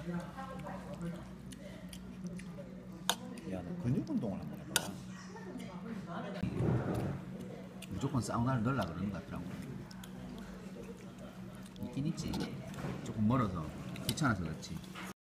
야, 너 근육 운동을 한번 해봐. 무조건 사우나를 넣으려고 그러는 것 같더라고. 있긴 있지. 조금 멀어서 귀찮아서 그렇지.